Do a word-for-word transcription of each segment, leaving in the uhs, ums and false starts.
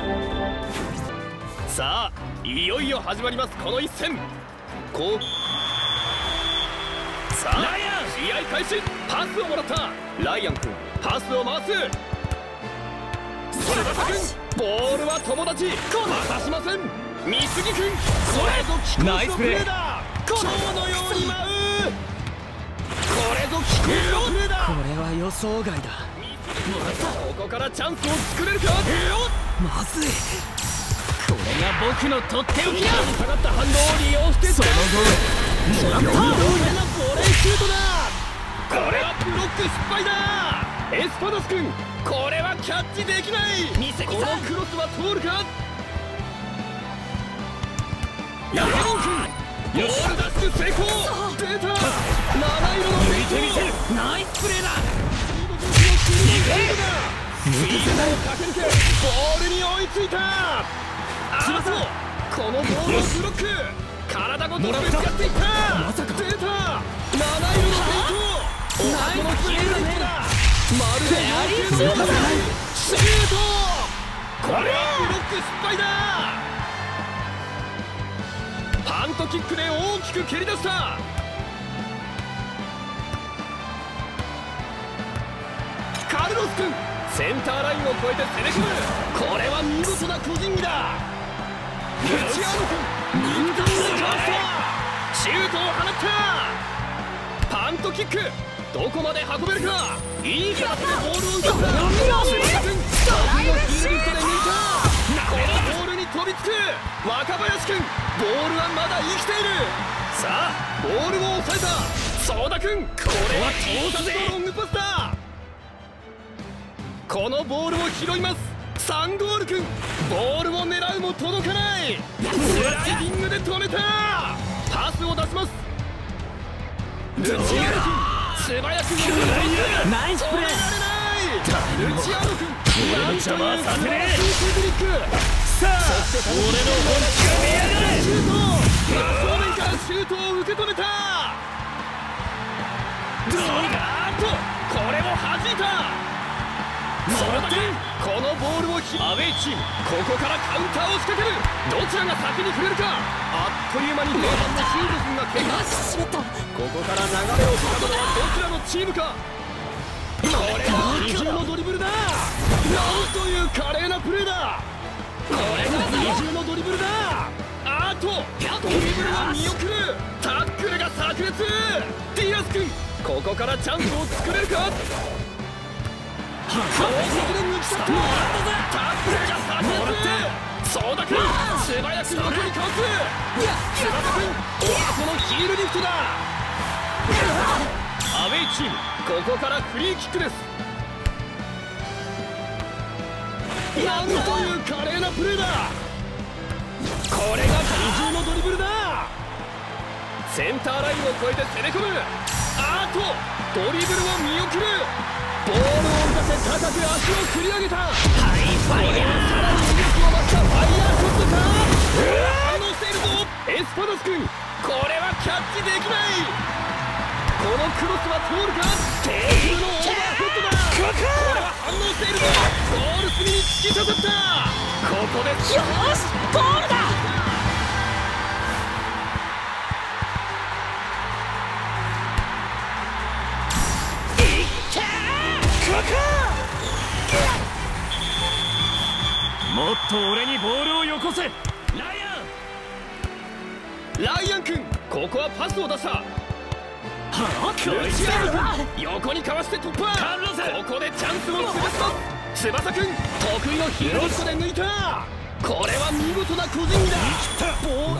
さあいよいよ始まります、この一戦。こうさあ試合開始。パスをもらったライアン君、パスを回す。それだ君、ボールは友達渡しません。三杉君、これぞ気候のプレーだ。蝶のように舞う。これぞ気候のプレーだ。 これは予想外だ。 ここからチャンスを作れるか。 まずい。これが僕のとっておきだ。 下がった反動を利用してその後もらった。ボレーシュートだ。これはブロック失敗だ。エスパダス君、これはキャッチできない。このクロスは通るか。ヤヘモン君、ボールダッシュ成功。出た。七色の抜いてみせる。ナイスプレーだ。 スピードを駆け抜け、ボールに追いついた。あとこのボールをブロック。体ごとぶつかっていった。 まさか出た。七色のフェイト。ナイスプレーだ。まるで野球のようだ。シュート。これはブロック失敗だ。パントキックで大きく蹴り出した。カルロス君、センターラインを越えて攻め込む。これは見事な個人技だ。ルチアーノ君、見事にかわした。シュートを放った。パントキック、どこまで運べるか。いい形でボールを受けた。菅田君、得意のヒールリフトで抜いた。このボールに飛びつく若林君、ボールはまだ生きている。さあボールを抑えた相田君、これは必殺のロングパスだ。このボールを拾います。サンゴール君、ボールを狙うも届かない。スライディングで止めた。パスを出します。ルチアーノ君、素早くナイスプレー。 ルチアーノ君、なんという素晴らしいテクニック。 さあ俺の本気が見やがれ。 シュート、真正面からシュートを受け止めた。どうだ。あっとこれも弾いた。それだけこのボールをひアウェイチーム、ここからカウンターを仕掛ける。どちらが先に触れるか。あっという間に前半のじゅうごふんが経過。 しまった。 ここから流れをつかむのはどちらのチームか。これは二重のドリブルだ。なんという華麗なプレーだ。これが二重のドリブルだ。あとドリブルは見送る。タックルが炸裂。ディアス君、ここからチャンスを作れるか。攻撃で抜き去った。タックルが炸裂。相田君、素早く横にかわす。菅田君、おはこのヒールリフトだ。アウェイチーム、ここからフリーキックです。なんという華麗なプレーだ。これが二重のドリブルだ。センターラインを越えて攻め込む。あとドリブルを見送る。ボールを浮かせ高く足を振り上げた。ハイファイヤー、さらに威力を増したファイヤーショットか。反応しているぞエスパダス君、これはキャッチできない。このクロスは通るか。テーブルのオーバーヘッドだ。これは反応しているぞ。ゴール隅に突き刺さった。ここでよしゴールだ。 もっと俺にボールをよこせ。ライアンライアン君、ここはパスを出した。 はあ、 ルチアーノ君、横にかわして突破。 カルロス、 ここでチャンスを潰すと翼君、得意のヒーローショットで抜いた。これは見事な個人技だ。ボール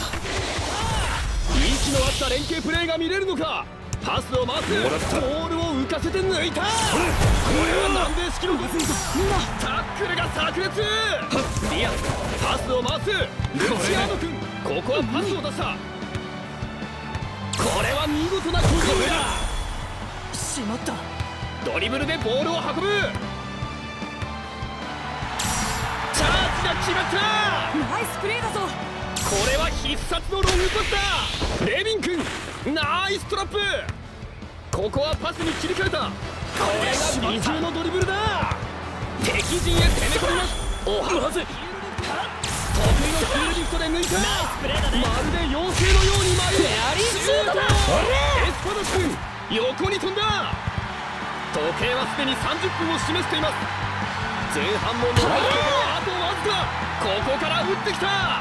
息の合った連携プレーが見れるのか。パスを回す。ボールを浮かせて抜いた。これは南米式のみんなタックルが炸裂。ディアス、パスを回す。ルチアーノ君、ここはパスを出した。これは見事な個人技だ。 しまった。 ドリブルでボールを運ぶ。チャージが決まった。 ナイスプレーだぞ。 これは必殺のロングパスだ。レビン君、ナイストラップ。ここはパスに切り替えた。これが二重のドリブルだ。敵陣へ攻め込みます。 おはまずい。得意のヒールリフトで抜いた。まるで妖精のように舞うフェアリーシュートだ。エスパドス君、横に飛んだ。時計はすでにさんじゅっぷんを示しています。前半も残すところあとわずか。ここから打ってきた。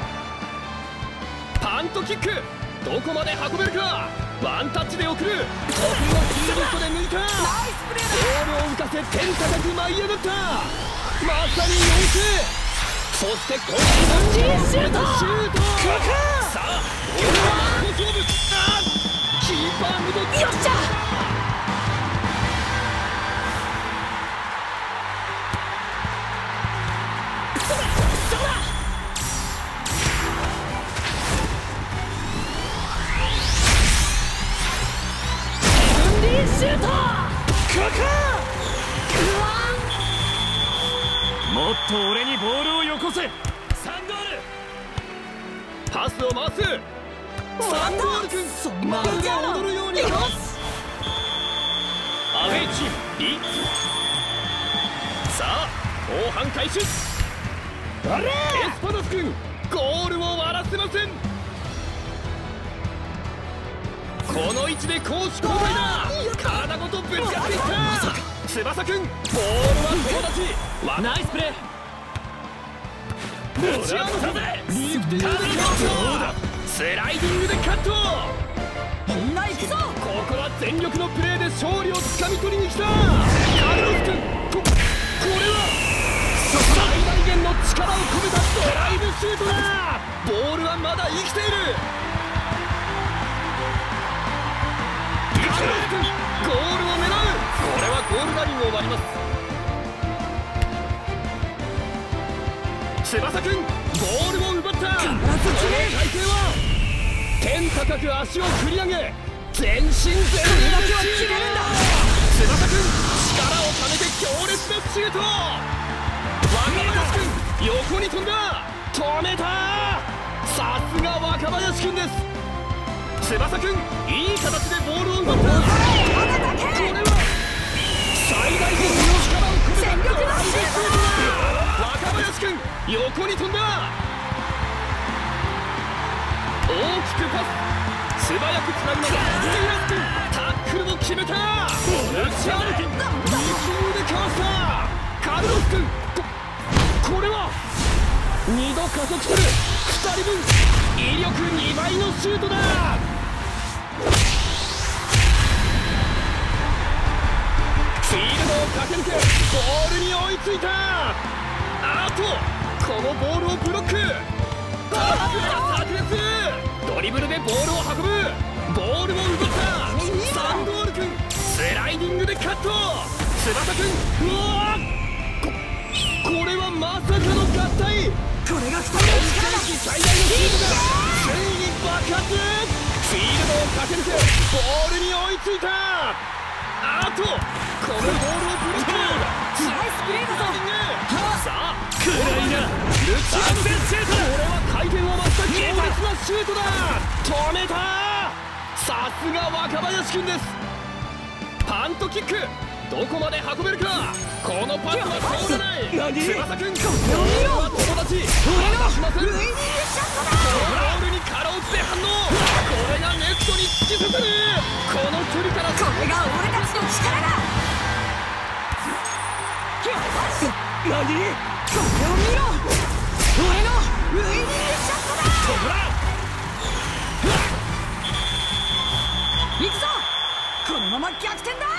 パントキック、どこまで運べるか。ワンタッチで送る。得意のヒールリフトで抜いた。ボールを浮かせ天高く舞い上がった。まさに妖精。そして今度はシュート。さあ俺は真っ向勝負。あーキーパームド。よっしゃ。そうだそうだ。ヘブンリーシュート。もっと俺にボールをよこせ。サンゴール。パスを回す。サンゴール君、まるで踊るようにパス。アウェイチームリーズ。さあ後半開始。エスパドス君、ゴールを割らせません。この位置で攻守交代だ。体ごとぶち当ててきた。翼くん、ボールは友達。ナイスプレー。ぶち当てたぜ。リフティングでカット。スライディングでカット。みんな行くぞ。ここは全力のプレーで勝利をつかみ取りに来た。カルロス君、ここれは最大限の力を込めたドライブシュートだ。ボールはまだ生きている。カルロス君、ゴールを狙う。これはゴールラインを割ります。翼くん、ボールを奪った。この体勢は天高く足を振り上げ全身全霊でシュート。翼くん、力をためて強烈なシュート。若林くん、横に飛んだ。止めた。さすが若林くんです。翼くん、いい形でボールを奪った。これは最大限の力を込めたドライブシュートだ。若林くん、横に飛んだ。大きくパス、素早くつなぎます。ディアス君、タックルも決めた。打ち歩き、リフティングでかわした。カルロス君、ここれはにど加速するふたりぶん、威力にばいのシュートだ。フィールドを駆け抜けゴールに追いついた。あとこのボールをブロック。タックルが炸裂。ドリブルでボールを運ぶ。ボールを奪った。サンゴール君、スライディングでカット。翼君、うわここれはまさかの合体。これがふたりの力だ。最大のシュートがついに爆発。フィールドを駆け抜けボールに追いついた。あとこのボールをブロック。ナイスプレーだぞ。さあクライナルチアンセンシェート。これは回転を増した強烈なシュートだ。止めた。さすが若林君です。パントキック、どこまで運べるか。このパスは通らない。翼君、ボールは友達。離しません。ウイニングショットだ。ボールにかろうじて反応。これがネットに突き刺さる。この距離からこれが俺たちの力だ。何？これを見ろ。俺のウイニングショットだ。行くぞ。このまま逆転だ。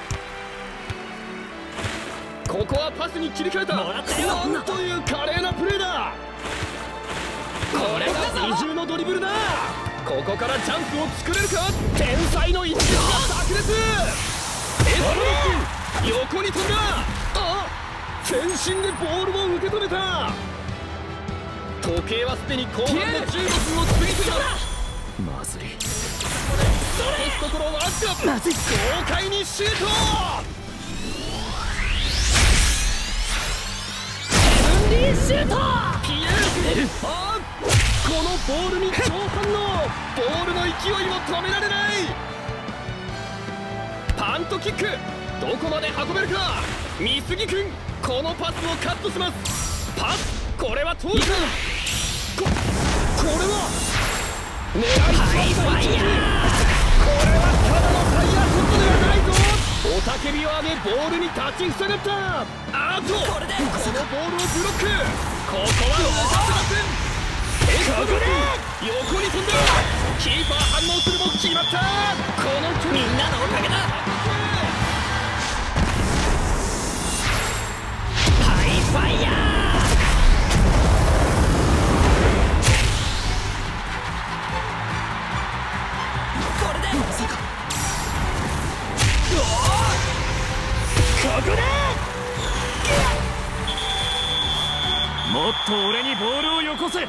ここはパスに切り替えた。なんという華麗なプレーだ。これが二重のドリブルだ。ここからチャンスを作れるか。天才の一撃が炸裂。エスパロック、横に飛んだ。あっ、全身でボールを受け止めた。時計はすでに後半のじゅうごふんを過ぎています。まずい。残すところわずか。まずい。豪快にシュート。ヘブンリーシュート。ピエール、あっ、このボールに超反応。ボールの勢いを止められない。パントキック、どこまで運べるか。美杉君、このパスをカットします。 パス、これは通るか。ここれは狙いハイファイヤー。 これはただのファイヤーショットではないぞ。雄たけびを上げボールに立ちふさがった。あとこれでこのボールをブロック。ここは抜かせません。ここで横に飛んだ。キーパー反応するも決まった。この距離みんなのおかげだ。ハイファイヤー。これでまさか。ここだ。もっと俺にボールをよこせ。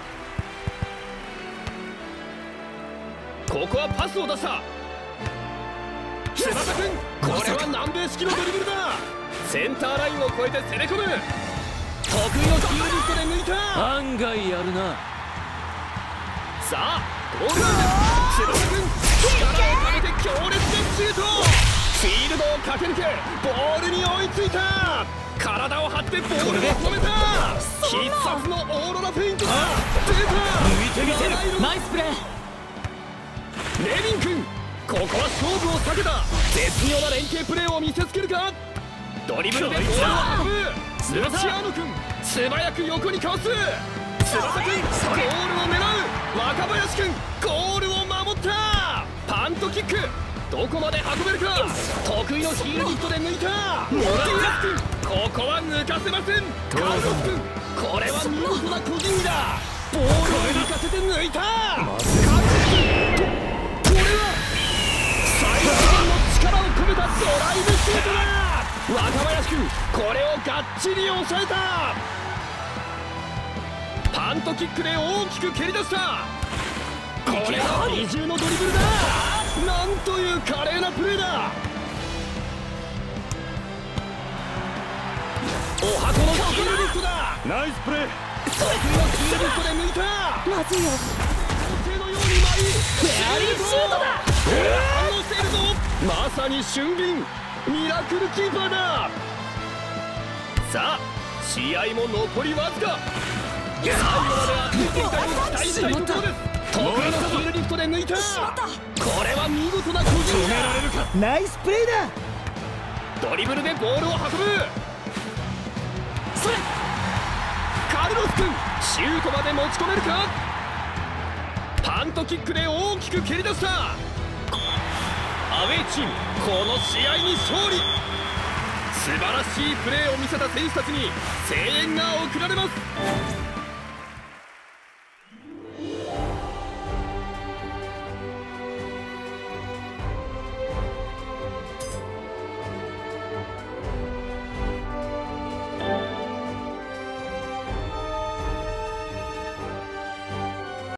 ここはパスを出した。翼くん、これは南米式のドリブルだ。センターラインを越えて攻め込む。得意のヒールリフトで抜いた。 案外やるな。 さあゴールラインです。翼くん、力をためて強烈なシュート。フィールドを駆け抜けボールに追いついた。体を張ってボールを止めた。必殺のオーロラフェイントだ。出た。 抜いてみせる。ナイスプレー。 レビン君、ここは勝負を避けた。絶妙な連携プレーを見せつけるか。ドリブルでボールを運ぶ。ルチアーノ君、素早く横にかわす。翼君、ゴールを狙う。若林君、ゴールを守った。パントキック、どこまで運べるか。得意のヒールリフトで抜いた。ディアス君、ここは抜かせません。カルロス君、これは見事な個人技だ。ボールを浮かせて抜いた。カルロス君、これは最大限の力を込めたドライブシュートだ。若林君、これをがっちり抑えた。パントキックで大きく蹴り出した。これは二重のドリブルだ。なんという華麗なプレーだ。お箱のヒールリフトだ。 ナイスプレー。 得意のヒールリフトで抜いた。 まずいよ。 時計のように舞いフェアリーシュートだ。 反応しているぞ。まさに俊敏ミラクルキーパーだ。さあ試合も残りわずか。最後まで熱い展開を期待したいところです。得意のヒールリフトで抜いた。これは見事な個人技だ。 ナイスプレーだ。 ドリブルでボールを運ぶ。 それ。 カルロス君、シュートまで持ち込めるか。パントキックで大きく蹴り出した。アウェーチーム、この試合に勝利。素晴らしいプレーを見せた選手たちに声援が送られます。